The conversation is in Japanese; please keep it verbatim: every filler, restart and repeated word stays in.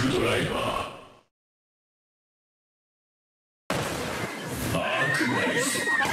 クドライバー。アークナイス。